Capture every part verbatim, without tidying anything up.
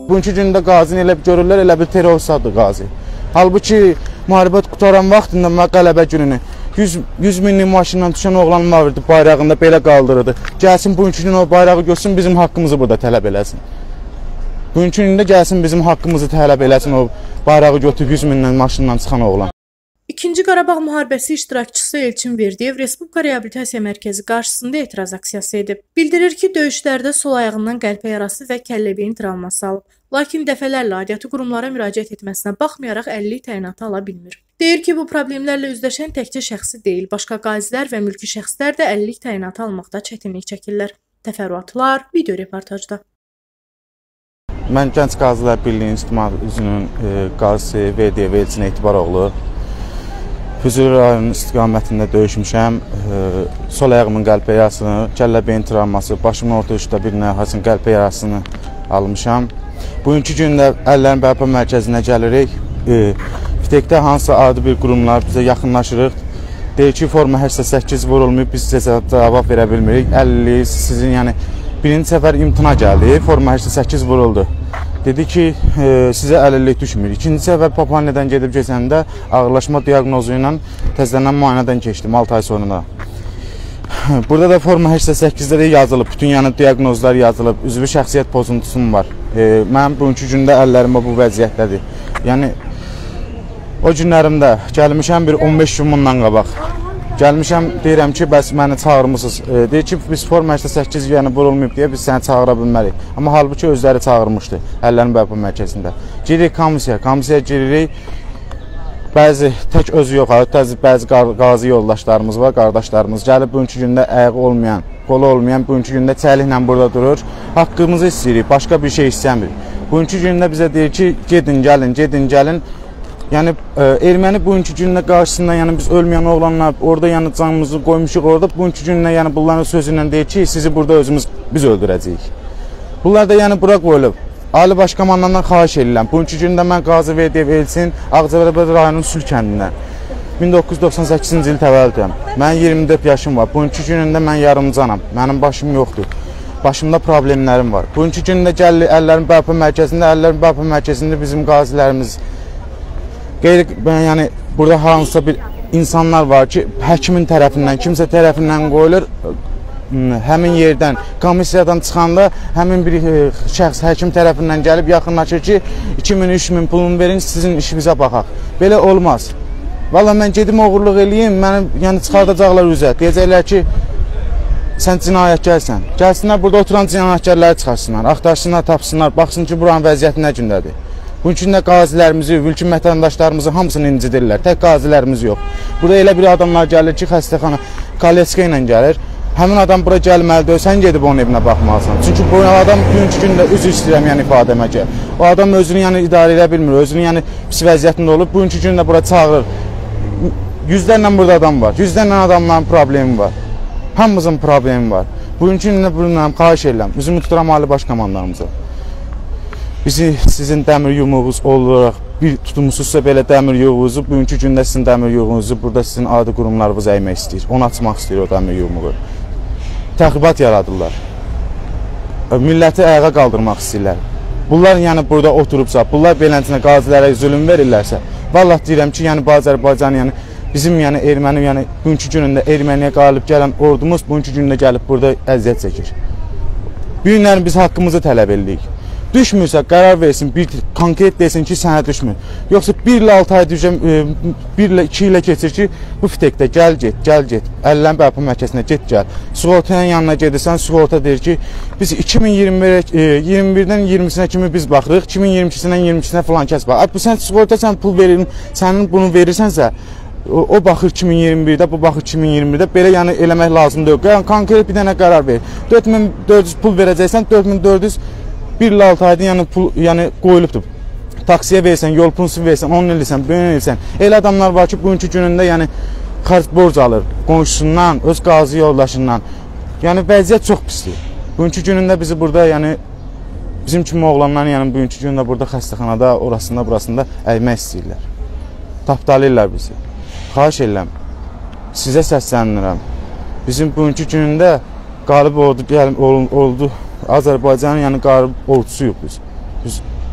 Bugünkü gündə qazini elə bir görürlər, elə bir terroristdir qazi. Halbuki müharibət qutaran vaxtında mən qələbə gününü yüz minlik maşından düşən oğlan vardı, bayrağında belə qaldırırdı. Gəlsin bugünkü gün o bayrağı görsün, bizim haqqımızı burada tələb eləsin. Bugünkü gündə gəlsin bizim haqqımızı tələb eləsin o bayrağı götürüb yüz minlə maşından çıxan oğlan. İkinci Qarabağ müharibəsi iştirakçısı Elçin Verdiyev Respublika Reabilitasiya Mərkəzi qarşısında etiraz aksiyası edib. Bildirir ki, döyüşlərdə sol ayağından qəlpə yarası və kəllə-beyin travması alıb. Lakin dəfələrlə aidiyyatı qurumlara müraciət etməsinə baxmayaraq əlillik təyinatı ala bilmir. Deyir ki, bu problemlərlə üzləşən təkcə şəxsi deyil, başqa qazilər və mülki şəxslər də əlillik təyinatı almaqda çətinlik çəkirlər. Təfərrüatlar video reportajda. Mən Gənc Qazilər Birliyinin İctimai üzvünün e, qazisi Verdiyev Elçin Etibaroğlu. Füzuli rayonunun istiqamətində döyüşmüşəm. E, sol ayağımın qəlpə yarasını, kəllə-beyin travması, başımın orta uçda bir nəhasının qəlpə yarasını almışam. Bugünkü gündə əllərin bərpa mərkəzinə gəlirik. E, Fitekdə hansısa adi bir qurumlar bizə yaxınlaşırıq. Deyir ki, forma səksən səkkiz vurulmayıb, biz sizə cavab verə bilmirik. əlillik sizin, yəni birinci səfər imtina gəldi, forma səksən səkkiz vuruldu. Dedi ki, e, sizə əlillik düşmür. İkinci səfər Papaniyədən gedib keçəndə ağırlaşma diaqnozu ilə təzələnən müayinədən keçdim altı ay sonra. Burada da forma səksən səkkizdə də yazılıb, bütün yəni diaqnozlar yazılıb, üzvü şəxsiyyət pozuntusum var. E, mən bugünkü gündə əllərimə bu vəziyyətdədir. Yəni, o günlərimdə gəlmişəm bir on beş gün bundan qabaq. Gəlmişəm, deyirəm ki, bəs məni çağırmışsınız. E, deyir ki, biz forma səksən səkkiz yəni vurulmayıb deyə biz səni çağıra bilmərik. Amma halbuki özləri çağırmışdı əllərin bərpa mərkəzində. Giririk komisiyaya, komisiyaya giririk. Bəzi tək özü yox, bəzi qazi yoldaşlarımız var, qardaşlarımız gəlib bugünkü gündə ayağı olmayan, qolu olmayan bugünkü gündə çəliklə burada durur. Haqqımızı istəyirik, başqa bir şey istəmirik. Bugünkü gündə bizə deyir ki, gedin, gəlin, gedin, gəlin. Yəni e, erməni bugünkü gündə qarşısında, yəni biz ölməyən oğlanlar orada yəni canımızı qoymuşuq orada. Bugünkü gündə yəni bunların sözü ilə deyir ki, sizi burada özümüz biz öldürəcəyik. Bunlar da yəni bura qoyulub. Ali Baş Komandandan xahiş edirəm. Bugünkü gündə mən Qazi Verdiyev Elçin Ağcabədi rayonunun Sül kəndindən min doqquz yüz doxsan səkkizinci il təvəllüdəm. Mənim iyirmi dörd yaşım var. Bugünkü günündə mən yarımcanam. Mənim başım yoxdur. Başımda problemlərim var. Bugünkü gündə gəlir əllərin bərpa mərkəzində, əllərin bərpa mərkəzində bizim qazilərimiz qeyri, yəni burada hansısa bir insanlar var ki, həkimin tərəfindən, kimsə tərəfindən qoyulur, həmin yerdən, komissiyadan çıxanda həmin bir şəxs həkim tərəfindən gəlib yaxınlaşır ki, iki min üç min pulunu verin, sizin işimizə baxaq. Belə olmaz. Valla mən gedim oğurluq eləyim, mənim yəni çıxardacaqlar üzə. Deyəcəklər ki, sən cinayətgərsən. Gəlsinlər, burada oturan cinayətgərləri çıxarsınlar, axtarsınlar, tapsınlar, baxsın ki, buranın vəziyyəti nə gündədir. Bugünkü gündə qazilərimizi, mülki vətəndaşlarımızı hamısını incidirlər. Tək qazilərimiz yox. Burada elə bir adamlar gəlir ki, xəstəxana Kaleska ilə gəlir. Həmin adam bura gəlməlidir, sən gedib onun evinə baxmalısan. Çünki bu adam bugünkü gündə üzr istəyirəm, yəni ifadəmə gəl. O adam özünü yəni idarə edə bilmir, özünü yəni pis vəziyyətində olub. Bugünkü gündə bura çağırır. Yüzlərlə burada adam var. Yüzlərlə adamların problemi var. Hamımızın problemi var. Bugünkü gündə bundan xahiş edirəm. Üzümü tuturam Ali Baş Komandanımıza. Bizi sizin dəmir yumruğunuz olaraq bir tutmusunuzsa belə dəmir yumruğunuzu, bugünkü gündə sizin dəmir yumruğunuzu burada sizin adi qurumlarınız əymək istəyir. Onu açmaq istəyir o dəmir yumruğu. Təxribat yaradırlar. Milləti ayağa qaldırmaq istəyirlər. Bunlar yəni burada oturubsa, bunlar beləncə qazilərə zülm verirlərsə, vallahi deyirəm ki, yəni Azərbaycan, yəni bizim yəni erməni, yəni bugünkü günündə Erməniyə qalib gələn ordumuz bugünkü gündə gəlib burada əziyyət çəkir. Bu günləri biz haqqımızı tələb edirik. Düşmürsə qərar versin, bir konkret desin ki, sənə düşmür. Yoxsa bir ilə altı ay düşəm, bir ilə iki ilə keçir ki, bu fitekdə gəl get, gəl get, əllərin bərpa mərkəzinə get, gəl. Sığortanın yanına gedirsən, sığorta deyir ki, biz iki min iyirmi birdən iyirmisinə kimi biz baxırıq, iki min iyirmi ikisindən iyirmi ikisinə falan kəs bax. Bu sən sığorta sən pul verir, sənin bunu verirsənsə, o, o baxır iki min iyirmi birdə, bu baxır iki min iyirmi birdə, belə yəni eləmək lazım deyil. Yəni konkret bir dənə qərar verir. dörd min dörd yüz pul verəcəksən, dörd min dörd yüz bir ilə altı ayda yəni pul yəni qoyulubdur. Taksiyə versən, yol pulusu versən, on ilsən, böyün ilsən. Elə adamlar var ki, bugünkü günündə yəni xərc borc alır, qonşusundan, öz qazi yoldaşından. Yəni vəziyyət çox pisdir. Bugünkü günündə bizi burada yəni bizim kimi oğlanlar yəni bugünkü gündə burada xəstəxanada, orasında, burasında əymək istəyirlər. Tapdalayırlar bizi. Xahiş edirəm. Sizə səslənirəm. Bizim bugünkü günündə qalib oldu, gəlib oldu. Azərbaycanın yəni qalib ordusu yox biz. Biz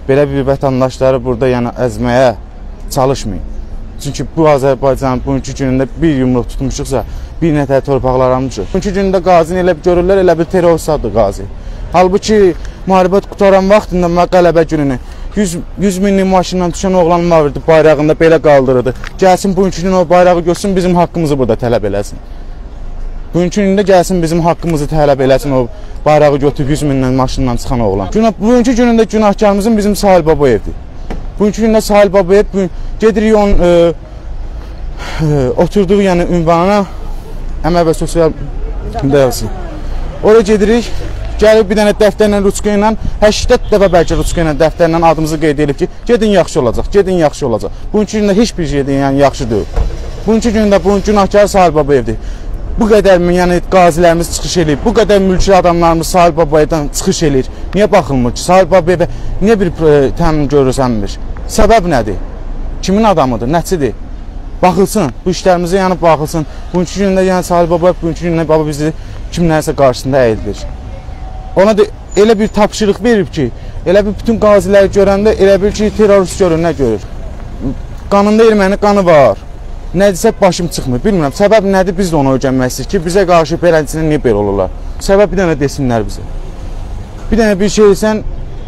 belə bir vətəndaşları burada yəni əzməyə çalışmayın. Çünki bu Azərbaycanın bugünkü günündə bir yumruq tutmuşuqsa, bir nətər torpaqlar almışıq. Bugünkü günündə qazini elə bir görürlər, elə bir terroristdir qazi. Halbuki müharibət qutaran vaxtında mən qələbə gününü yüz minlik maşından düşən oğlanın vardı, bayrağında belə qaldırırdı. Gəlsin bugünkü gün o bayrağı görsün, bizim haqqımızı burada tələb eləsin. Bugünkü gündə gəlsin bizim haqqımızı tələb eləsin o bayrağı götürüb yüz minlə maşından çıxan oğlan. Bugünkü günündə günahkarımızın bizim Sahil Babayevdir. Bugünkü gündə Sahil Babayev gedirik onun e, e, oturduğu yəni ünvanına Əmək və Sosial Müdafiəsi. Oraya gedirik, gəlib bir dənə dəftərlə, ruçka ilə, həştət dəfə bəlkə ruçka ilə dəftərlə adımızı qeyd edib ki, gedin yaxşı olacaq, gedin yaxşı olacaq. Bugünkü gündə heç bir şey yəni yaxşı deyil. Bugünkü gündə bunun günahkarı Sahil Babayevdir. Bu qədər yəni qazilərimiz çıxış eləyib, bu qədər mülki adamlarımız Sahil Babayevdən çıxış eləyir. Niyə baxılmır ki, Sahil Babayevə niyə bir e, təmin görürsənmir? Səbəb nədir? Kimin adamıdır, nəçidir? Baxılsın, bu işlərimizə yəni baxılsın. Bugünkü gündə yəni Sahil Babayev bugünkü gündə baba bizi kimlərsə qarşısında əyildir. Ona da elə bir tapşırıq verib ki, elə bir bütün qaziləri görəndə elə bir ki, terrorist görür, nə görür? Qanında erməni qanı var. Nədirsə başım çıxmır, bilmirəm. Səbəb nədir, biz də onu öyrənmək istəyir ki, bizə qarşı beləncəsinə niyə belə olurlar? Səbəb bir dənə desinlər bizə. Bir dənə bir şey sən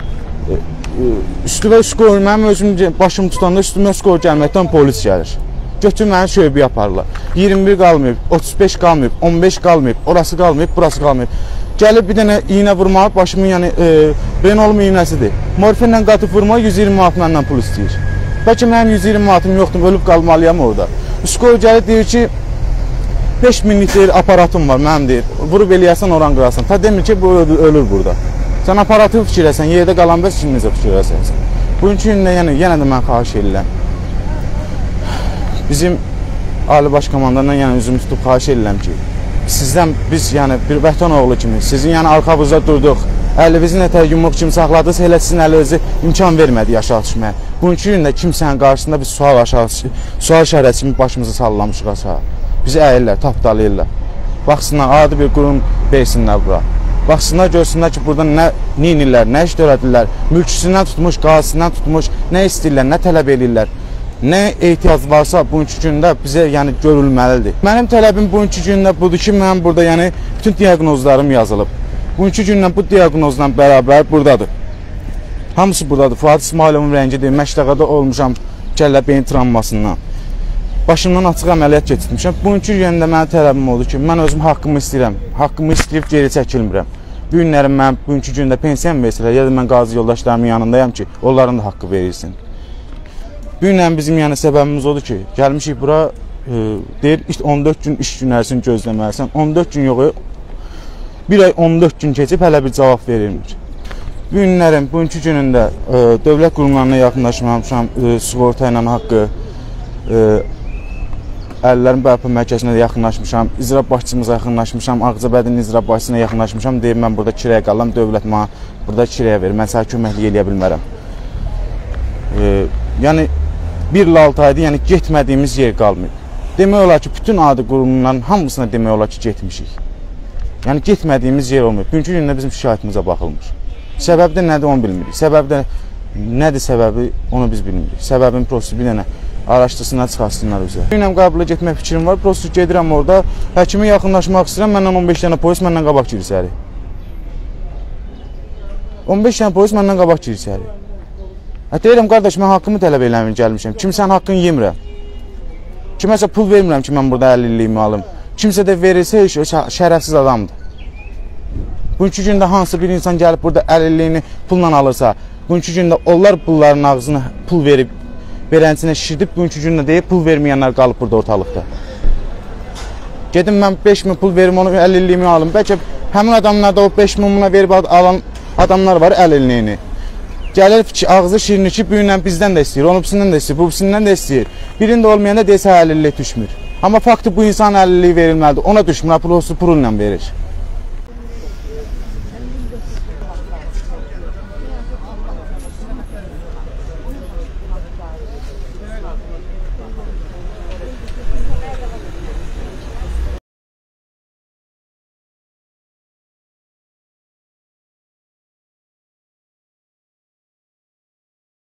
üstüvə üst qoyur, mənim özüm başım tutanda üstümə üst qoyur gəlməkdən polis gəlir. Götür məni şöbə yaparlar. iyirmi bir qalmayıb, otuz beş qalmayıb, on beş qalmayıb, orası qalmayıb, burası qalmayıb. Gəlib bir dənə iynə vurmağı başımın yəni e, Renault iynəsidir. Morfinlə qatıb vurmağı yüz iyirmi manat məndən pul istəyir. Bəlkə mənim yüz iyirmi manatım yoxdur, ölüb qalmalıyam orada. Üskoy gəlir deyir ki, beş minlik deyir, aparatım var, mənim deyir. Vurub eləyəsən, oran qırasın. Ta demir ki, bu ölür, ölür burada. Sən aparatı fikirləsən, yerdə qalan bəs şimdi necə fikirləsən. Bugünkü gündə yəni, yenə də mən xahiş edirəm. Bizim Ali Baş Komandandan yəni üzümü tutub xahiş edirəm ki, sizdən biz yəni bir vətən oğlu kimi, sizin yəni arxabızda durduq. Əlinizi nətər yumruq kimi saxladınız, elə sizin əlinizə imkan vermədi yaşa düşməyə. Bugünkü gündə kimsənin qarşısında biz sual aşağı, sual şərəsi kimi başımızı sallamışıq aşağı. Bizi əyirlər, tapdalayırlar. Baxsınlar, adi bir qurum versinlər bura. Baxsınlar, görsünlər ki, burada nə neyinirlər, nə iş törədirlər, mülküsündən tutmuş, qazisindən tutmuş, nə istəyirlər, nə tələb edirlər. Nə ehtiyac varsa bugünkü gündə bizə yəni görülməlidir. Mənim tələbim bugünkü gündə budur ki, mənim burada yəni bütün diaqnozlarım yazılıb. Bugünkü gündən bu diaqnozla bərabər buradadır. Hamısı buradadır. Fuad İsmailovun rəngidir, məştəqada olmuşam kəllə beyin travmasından. Başımdan açıq əməliyyat keçirmişəm. Bugünkü gündə mənim tələbim oldu ki, mən özüm haqqımı istəyirəm. Haqqımı istəyib geri çəkilmirəm. Bu günlərim mən bugünkü gündə pensiyam versələr, ya da mən qazi yoldaşlarımın yanındayam ki, onların da haqqı verilsin. Bu günlərin bizim yəni səbəbimiz odur ki, gəlmişik bura, e, deyir on dörd gün iş günərsini gözləməlisən. on dörd gün yox, bir ay on dörd gün keçib hələ bir cavab verilmir. Bu günlərin bugünkü günündə e, dövlət qurumlarına yaxınlaşmamışam, e, sığorta ilə haqqı, e, Əllərin Bərpa Mərkəzinə də yaxınlaşmışam, icra başçımıza yaxınlaşmışam, Ağcabədinin icra başçısına yaxınlaşmışam, deyib mən burada kirəyə qalıram, dövlət mənə burada kirəyə verir, mən sənə köməklik eləyə bilmərəm. E, yəni bir il altı aydır, yəni getmədiyimiz yer qalmayıb. Demək olar ki, bütün adi qurumların hamısına demək olar ki, getmişik. Yəni getmədiyimiz yer olmuyor. Bugünkü gündə bizim şikayətimizə baxılmır. Səbəbi də nədir onu bilmirik. Səbəbi də nədir səbəbi onu biz bilmirik. Səbəbin prosto bir dənə araşdırsınlar, çıxarsınlar üzə. Günəm qəbula getmək fikrim var. Prosto gedirəm orada, həkimə yaxınlaşmaq istəyirəm. Məndən on beş dənə polis məndən qabaq girir içəri. on beş dənə polis məndən qabaq girir içəri. Hə deyirəm qardaş, mən haqqımı tələb eləmir gəlmişəm. Kimsən haqqını yemirəm. Kiməsə pul vermirəm ki, mən burada əlli illiyimi alım. Kimsə də verirsə heç şərəfsiz adamdır. Bugünkü gündə hansı bir insan gəlib burada əlli illiyini pulla alırsa, bugünkü gündə onlar pulların ağzına pul verib, verənçinə şişirdib, bugünkü gündə deyib pul verməyənlər qalıb burada ortalıqda. Gedim mən beş min pul verim, onu əlli illiyimi alım. Bəlkə həmin adamlarda o beş minuna verib alan adamlar var əlli illiyini. Gəlir ki, ağzı şirini ki, bu günlə bizdən də istəyir, onu birisindən də istəyir, bu birisindən də istəyir. Birində olmayanda deyəsə əlli illik düşmür. Amma faktı bu insan əlli illik verilməlidir, ona düşmür, pul olsun, pul ilə verir.